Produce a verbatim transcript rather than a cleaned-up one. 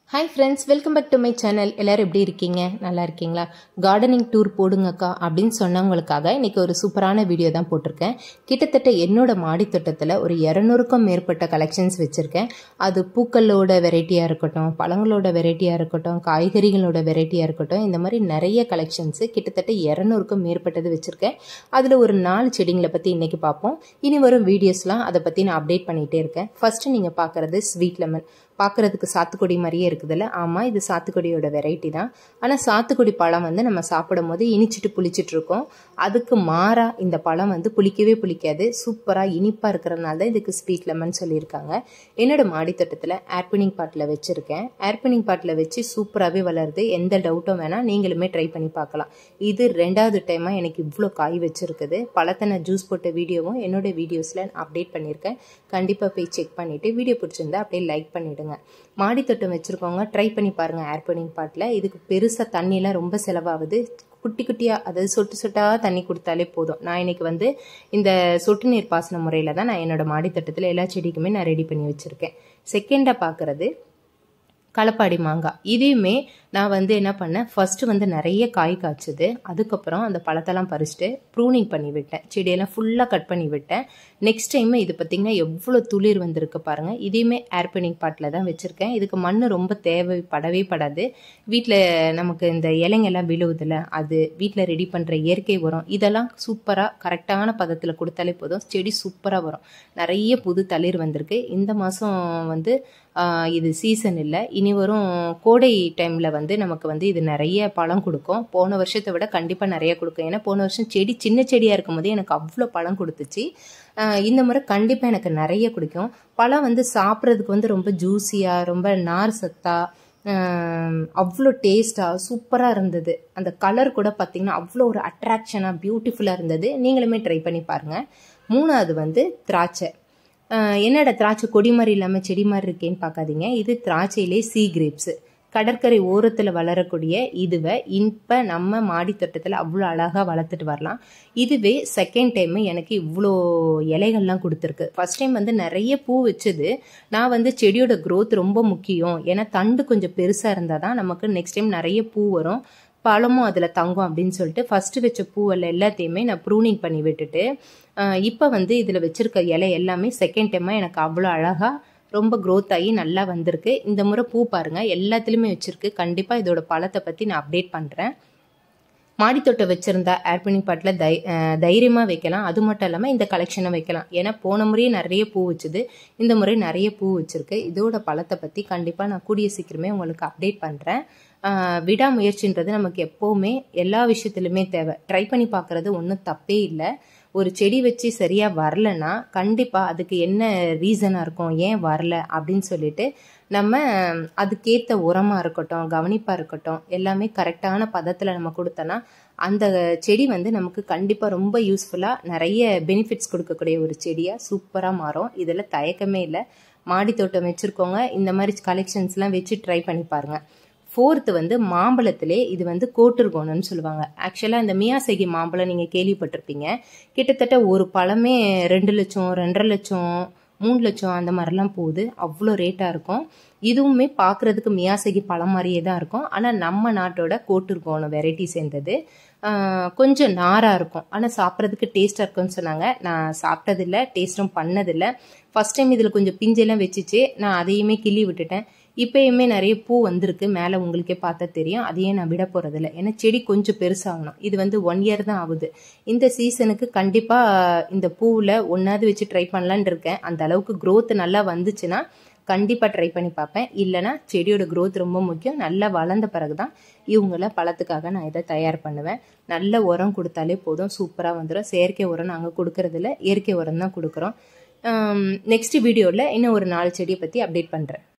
Hi friends, welcome back to my channel. எல்லாரும் எப்படி இருக்கீங்க? நல்லா இருக்கீங்களா? கார்டனிங் டூர் போடுங்கக்கா அப்படின்னு சொன்னவங்களுக்காக இன்னைக்கு ஒரு சூப்பரான வீடியோ தான் போட்டிருக்கேன். கிட்டத்தட்ட என்னோட மாடி தோட்டத்தில் ஒரு இருநூறுக்கும் மேற்பட்ட கலெக்ஷன்ஸ் வச்சுருக்கேன். அது பூக்களோட வெரைட்டியாக இருக்கட்டும், பழங்களோட வெரைட்டியாக இருக்கட்டும், காய்கறிகளோட வெரைட்டியாக இருக்கட்டும், இந்த மாதிரி நிறைய கலெக்ஷன்ஸு கிட்டத்தட்ட இருநூறுக்கும் மேற்பட்டது வச்சுருக்கேன். அதில் ஒரு நாலு செடிங்களை பற்றி இன்றைக்கி பார்ப்போம். இனி வரும் வீடியோஸ்லாம் அதை பற்றி நான் அப்டேட் பண்ணிகிட்டே இருக்கேன். ஃபஸ்ட்டு நீங்கள் பார்க்குறது ஸ்வீட் லெமன். பார்க்குறதுக்கு சாத்துக்குடி மாதிரியே இருக்குதுல்ல? ஆமாம், இது சாத்துக்குடியோட வெரைட்டி தான். ஆனால் சாத்துக்குடி பழம் வந்து நம்ம சாப்பிடும் போது இனிச்சிட்டு புளிச்சிட்டு இருக்கோம். அதுக்கு மாறாக இந்த பழம் வந்து புளிக்கவே புளிக்காது, சூப்பராக இனிப்பாக இருக்கிறதுனால தான் இதுக்கு ஸ்வீட் லெமன் சொல்லியிருக்காங்க. என்னோட மாடித்தோட்டத்தில் ஏர்பினிங் பாட்டில் வச்சுருக்கேன். ஏர்பினிங் பாட்டில் வச்சு சூப்பராகவே வளருது. எந்த டவுட்டும் வேணால் நீங்களுமே ட்ரை பண்ணி பார்க்கலாம். இது ரெண்டாவது டைமாக எனக்கு இவ்வளோ காய் வச்சுருக்குது. பழத்தை நான் ஜூஸ் போட்ட வீடியோவும் என்னோட வீடியோஸில் நான் அப்டேட் பண்ணியிருக்கேன். கண்டிப்பாக போய் செக் பண்ணிவிட்டு வீடியோ பிடிச்சிருந்தா அப்படியே லைக் பண்ணிவிடுங்க. மாடி தோட்டம் வச்சுருக்கவங்க ட்ரை பண்ணி பாருங்கள் ஏர்பினிங் பாட்டில். இதுக்கு பெருசாக தண்ணியெலாம் ரொம்ப செலவாகுது. குட்டி குட்டியாக, அதாவது சொட்டு சொட்டாக தண்ணி கொடுத்தாலே போதும். நான் இன்றைக்கி வந்து இந்த சொட்டு நீர் பாசன முறையில் தான் நான் என்னோடய மாடி தோட்டத்தில் எல்லா செடிக்குமே நான் ரெடி பண்ணி வச்சுருக்கேன். செகண்டாக பார்க்குறது களப்பாடி மாங்காய். இதையுமே நான் வந்து என்ன பண்ணேன், ஃபஸ்ட்டு வந்து நிறைய காய் காய்ச்சுது. அதுக்கப்புறம் அந்த பழத்தெல்லாம் பறிச்சுட்டு ப்ரூனிங் பண்ணி விட்டேன். செடியெல்லாம் ஃபுல்லாக கட் பண்ணி விட்டேன். நெக்ஸ்ட் டைம் இது பார்த்திங்கன்னா எவ்வளோ துளிர் வந்திருக்கு பாருங்கள். இதையுமே ஏர்பினிங் பாட்டில் தான் வச்சுருக்கேன். இதுக்கு மண் ரொம்ப தேவைப்படவே படாது. வீட்டில் நமக்கு இந்த இலைங்கெல்லாம் விழுவுதில்ல, அது வீட்டில் ரெடி பண்ணுற இயற்கை உரம், இதெல்லாம் சூப்பராக கரெக்டான பதத்தில் கொடுத்தாலே போதும், செடி சூப்பராக வரும். நிறைய புது தளிர் வந்திருக்கு. இந்த மாதம் வந்து இது சீசன் இல்லை, இனி வரும் கோடை டைமில் வந்து நமக்கு வந்து இது நிறைய பழம் கொடுக்கும். போன வருஷத்தை விட கண்டிப்பாக நிறைய கொடுக்கும். ஏன்னா போன வருஷம் செடி சின்ன செடியாக இருக்கும் போது எனக்கு அவ்வளோ பழம் கொடுத்துச்சு. இந்த முறை கண்டிப்பாக எனக்கு நிறைய பிடிக்கும். பழம் வந்து சாப்பிட்றதுக்கு வந்து ரொம்ப ஜூஸியாக, ரொம்ப நார் சத்தாக, அவ்வளோ டேஸ்ட்டாக சூப்பராக இருந்தது. அந்த கலர் கூட பார்த்திங்கன்னா அவ்வளோ ஒரு அட்ராக்ஷனாக பியூட்டிஃபுல்லாக இருந்தது. நீங்களுமே ட்ரை பண்ணி பாருங்கள். மூணாவது வந்து திராட்சை. என்னோட திராட்சை கொடி மாதிரி இல்லாமல் செடி மாதிரி இருக்கேன்னு பார்க்காதீங்க. இது திராட்சையிலே சீ கிரேப்ஸு. கடற்கரை ஓரத்தில் வளரக்கூடிய இதுவை இப்போ நம்ம மாடி தோட்டத்தில் அவ்வளோ அழகாக வளர்த்துட்டு வரலாம். இதுவே செகண்ட் டைமு எனக்கு இவ்வளோ இலைகள்லாம் கொடுத்துருக்கு. ஃபஸ்ட் டைம் வந்து நிறைய பூ வச்சுது. நான் வந்து செடியோட க்ரோத் ரொம்ப முக்கியம், ஏன்னா தண்டு கொஞ்சம் பெருசாக இருந்தால் தான் நமக்கு நெக்ஸ்ட் டைம் நிறைய பூ வரும், பழமும் அதில் தங்கும் அப்படின்னு சொல்லிட்டு ஃபஸ்ட்டு வச்ச பூவெல்லாம் எல்லாத்தையுமே நான் ப்ரூனிங் பண்ணி விட்டுட்டு இப்போ வந்து இதில் வச்சுருக்க இலை எல்லாமே செகண்ட் டைமாக எனக்கு அவ்வளோ அழகாக ரொம்ப க்ரோத் ஆகி நல்லா வந்திருக்கு. இந்த முறை பூ பாருங்கள் எல்லாத்துலேயுமே வச்சுருக்கு. கண்டிப்பாக இதோட பழத்தை பற்றி நான் அப்டேட் பண்ணுறேன். மாடித்தோட்டம் வச்சுருந்தா ஏர்பினிங் பாட்டில் தை தைரியமாக வைக்கலாம். அது மட்டும் இல்லாமல் இந்த கலெக்ஷனை வைக்கலாம். ஏன்னா போன முறையே நிறைய பூ வச்சுது, இந்த முறை நிறைய பூ வச்சுருக்கு. இதோட பழத்தை பற்றி கண்டிப்பாக நான் கூடிய சீக்கிரமே உங்களுக்கு அப்டேட் பண்ணுறேன். விடாமுயற்சின்றது நமக்கு எப்போவுமே எல்லா விஷயத்துலையுமே தேவை. ட்ரை பண்ணி பார்க்குறது ஒன்றும் தப்பே இல்லை. ஒரு செடி வச்சு சரியாக வரலன்னா கண்டிப்பாக அதுக்கு என்ன ரீசனாக இருக்கும், ஏன் வரல அப்படின்னு சொல்லிட்டு நம்ம அதுக்கேற்ற உரமாக இருக்கட்டும், கவனிப்பாக இருக்கட்டும், எல்லாமே கரெக்டான பதத்தில் நம்ம கொடுத்தோன்னா அந்த செடி வந்து நமக்கு கண்டிப்பாக ரொம்ப யூஸ்ஃபுல்லாக நிறைய பெனிஃபிட்ஸ் கொடுக்கக்கூடிய ஒரு செடியாக சூப்பராக மாறும். இதில் தயக்கமே இல்லை. மாடி தோட்டம் வச்சுருக்கோங்க, இந்த மாதிரி கலெக்ஷன்ஸ்லாம் வச்சு ட்ரை பண்ணி பாருங்கள். ஃபோர்த்து வந்து மாம்பழத்திலே இது வந்து கோட்டுர்கோணம்னு சொல்லுவாங்க. ஆக்சுவலாக இந்த மியாசகி மாம்பழம் நீங்கள் கேள்விப்பட்டிருப்பீங்க. கிட்டத்தட்ட ஒரு பழமே ரெண்டு லட்சம் ரெண்டரை லட்சம் மூணு லட்சம் அந்த மாதிரிலாம் போகுது. அவ்வளோ ரேட்டாக இருக்கும். இதுவுமே பார்க்குறதுக்கு மியாசகி பழம் மாதிரியே தான் இருக்கும். ஆனால் நம்ம நாட்டோட கோட்டுர்கோணம் வெரைட்டி சேர்ந்தது. கொஞ்சம் நாராக இருக்கும், ஆனால் சாப்பிட்றதுக்கு டேஸ்ட்டாக இருக்குன்னு சொன்னாங்க. நான் சாப்பிட்டதில்லை, டேஸ்ட்டும் பண்ணதில்லை. ஃபஸ்ட் டைம் இதில் கொஞ்சம் பிஞ்செல்லாம் வச்சுச்சு, நான் அதையுமே கிள்ளி விட்டுட்டேன். இப்போயுமே நிறைய பூ வந்திருக்கு, மேலே உங்களுக்கே பார்த்தா தெரியும். அதையே நான் விட போகிறதில்ல, ஏன்னா செடி கொஞ்சம் பெருசாகணும். இது வந்து ஒன் இயர் தான் ஆகுது. இந்த சீசனுக்கு கண்டிப்பாக இந்த பூவில் ஒன்றாவது வச்சு ட்ரை பண்ணலான் இருக்கேன். அந்த அளவுக்கு க்ரோத் நல்லா வந்துச்சுன்னா கண்டிப்பாக ட்ரை பண்ணி பார்ப்பேன். இல்லைனா செடியோட க்ரோத் ரொம்ப முக்கியம். நல்லா வளர்ந்த பிறகு தான் இவங்கள பழத்துக்காக நான் இதை தயார் பண்ணுவேன். நல்ல உரம் கொடுத்தாலே போதும், சூப்பராக வந்துடும். செயற்கை உரம் நாங்கள் கொடுக்கறதில்ல, இயற்கை உரம் தான் கொடுக்குறோம். நெக்ஸ்ட் வீடியோவில் இன்னும் ஒரு நாலு செடியை பற்றி அப்டேட் பண்ணுறேன்.